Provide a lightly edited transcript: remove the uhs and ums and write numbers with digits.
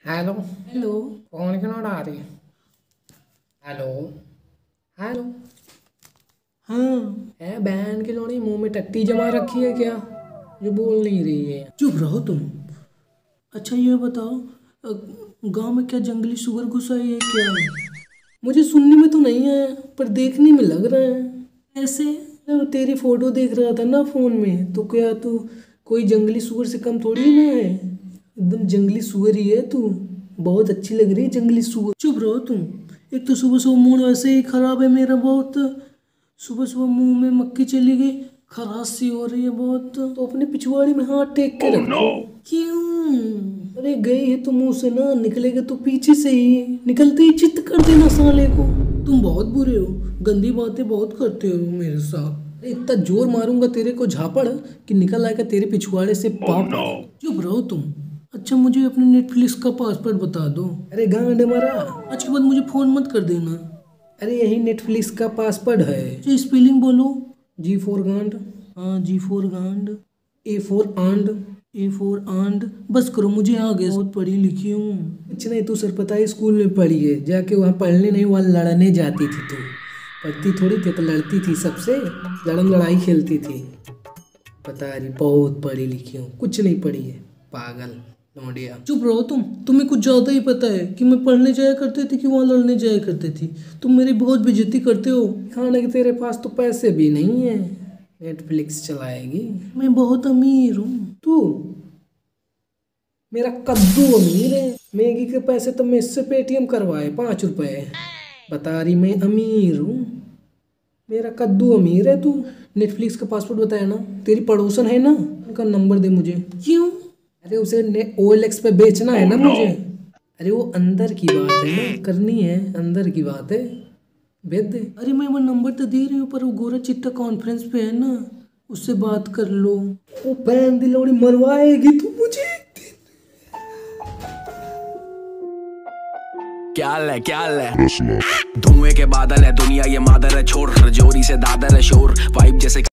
Hello. Hello. Phone क्यों ना आ रही? Hello hello. हाँ। है बहन की लोड़ी मुंह में टट्टी जमा रखी है क्या जो बोल नहीं रही है? चुप रहो तुम। अच्छा ये बताओ, गांव में क्या जंगली सुअर घुस आई है क्या? मुझे सुनने में तो नहीं है पर देखने में लग रहा है। ऐसे? तो तेरी फोटो देख रहा था ना फोन में, तो क्या तू कोई जंगली सुअर से कम थोड़ी ना है? एकदम जंगली सुअर ही है तू। बहुत अच्छी लग रही है जंगली सुअर। चुप रहो तुम। एक तो सुबह सुबह मूड वैसे ही खराब है मेरा बहुत। सुबह सुबह मुंह में मक्खी चली गई, खराश सी हो रही है बहुत। तो अपने पिछवाड़े में हाथ टेक के रखो। क्यों? अरे गई है तो मुंह से ना निकलेगा तो पीछे से ही, निकलते ही चित्त कर देना साले को। तुम बहुत बुरे हो, गंदी बातें बहुत करते हो मेरे साथ। अरे इतना जोर मारूंगा तेरे को झापड़ कि निकल आएगा तेरे पिछवाड़े से पापड़। चुप रहो तुम। अच्छा मुझे अपने नेटफ्लिक्स का पासवर्ड बता दो। अरे गांड मारा। आज के बाद मुझे फोन मत कर देना। अरे यही नेटफ्लिक्स का पासवर्ड है। अच्छा स्पेलिंग बोलो। जी फोर गांड। हाँ, जी फोर गांड। ए फोर आंड। ए फोर आंड। बस करो, मुझे आ गया, बहुत पढ़ी लिखी हूँ। कुछ नहीं, तू सरपताई स्कूल में पढ़ी है, जाके वहाँ पढ़ने नहीं वहाँ लड़ने जाती थी तू। पढ़ती थोड़ी थी, तो लड़ती थी सबसे, लड़म लड़ाई खेलती थी। बता रही बहुत पढ़ी लिखी हूँ, कुछ नहीं पढ़ी है पागल लौंडिया। चुप रहो तुम। तुम्हें कुछ ज्यादा ही पता है कि मैं पढ़ने जाया करती थी कि वहाँ लड़ने जाया करती थी। तुम मेरी बहुत बेइज्जती करते हो। खाने के तेरे पास तो पैसे भी नहीं है, नेटफ्लिक्स चलाएगी। मैं बहुत अमीर हूँ। तू मेरा कद्दू अमीर है। मैगी के पैसे तो मैं इससे पेटीएम करवाए 5 रुपए। बता रही मैं अमीर हूँ, मेरा कद्दू अमीर है तू। नेटफ्लिक्स का पासवर्ड बताया ना, तेरी पड़ोसन है ना, उनका नंबर दे मुझे। क्यों? अरे उसे OLX पे बेचना है ना मुझे। अरे वो अंदर की बात है ना, करनी है, अंदर की बात है, भेज दे। अरे मैं वो नंबर तो दे रही हूँ, पर वो गोरा चिट्टा कॉन्फ्रेंस पे है ना, उससे बात कर लो। वो बहन दिलौड़ी मरवाएगी तू मुझे। क्या है धुएं के बादल है दुनिया ये मादर है, छोड़ जोरी से दादर है शोर वाइब जैसे